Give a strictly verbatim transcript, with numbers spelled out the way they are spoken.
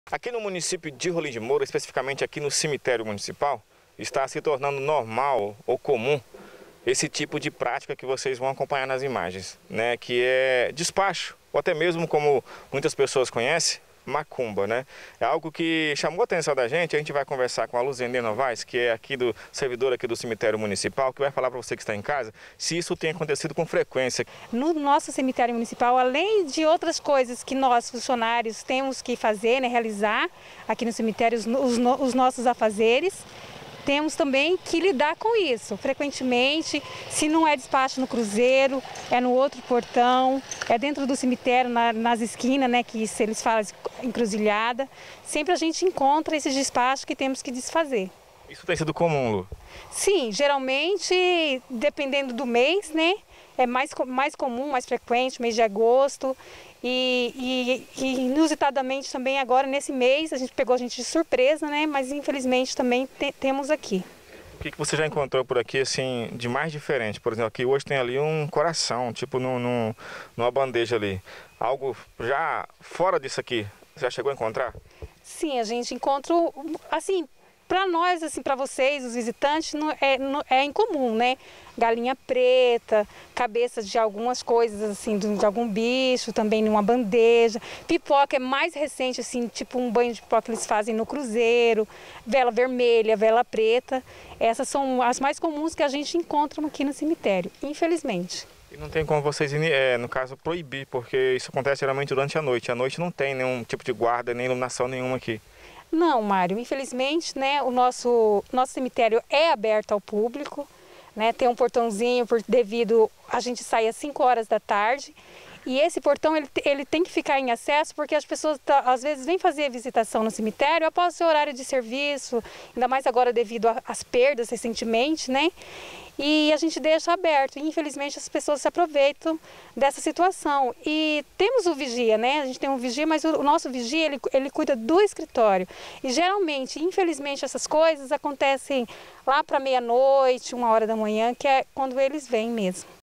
Aqui no município de Rolim de Moura, especificamente aqui no cemitério municipal, está se tornando normal ou comum esse tipo de prática que vocês vão acompanhar nas imagens, né? Que é despacho, ou até mesmo, como muitas pessoas conhecem, macumba, né? É algo que chamou a atenção da gente. A gente vai conversar com a Luzendê Novaes, que é aqui do servidor aqui do cemitério municipal, que vai falar para você que está em casa se isso tem acontecido com frequência. No nosso cemitério municipal, além de outras coisas que nós, funcionários, temos que fazer, né, realizar aqui no cemitério, os, os, os nossos afazeres, temos também que lidar com isso. Frequentemente, se não é despacho no cruzeiro, é no outro portão, é dentro do cemitério, na, nas esquinas, né, que eles falam encruzilhada. Sempre a gente encontra esses despachos que temos que desfazer. Isso tem sido comum, Lu? Sim, geralmente, dependendo do mês, né, é mais, mais comum, mais frequente, mês de agosto. E, e, e inusitadamente também agora nesse mês, a gente pegou a gente de surpresa, né? Mas infelizmente também te, temos aqui. O que, que você já encontrou por aqui, assim, de mais diferente? Por exemplo, aqui hoje tem ali um coração, tipo no, no, numa bandeja ali. Algo já fora disso aqui, você já chegou a encontrar? Sim, a gente encontra, assim, para nós, assim, para vocês, os visitantes, não, é, não, é incomum, né? Galinha preta, cabeça de algumas coisas, assim, de, de algum bicho, também numa bandeja. Pipoca é mais recente, assim, tipo um banho de pipoca que eles fazem no cruzeiro. Vela vermelha, vela preta. Essas são as mais comuns que a gente encontra aqui no cemitério, infelizmente. E não tem como vocês, é, no caso, proibir, porque isso acontece geralmente durante a noite. À noite não tem nenhum tipo de guarda, nem iluminação nenhuma aqui. Não, Mário, infelizmente, né, o nosso, nosso cemitério é aberto ao público, né, tem um portãozinho por, devido a gente sair às cinco horas da tarde, e esse portão ele, ele tem que ficar em acesso porque as pessoas tá, às vezes vêm fazer visitação no cemitério após o seu horário de serviço, ainda mais agora devido às perdas recentemente, né? E a gente deixa aberto. E, infelizmente, as pessoas se aproveitam dessa situação. E temos o vigia, né? A gente tem um vigia, mas o nosso vigia, ele, ele cuida do escritório. E, geralmente, infelizmente, essas coisas acontecem lá para meia-noite, uma hora da manhã, que é quando eles vêm mesmo.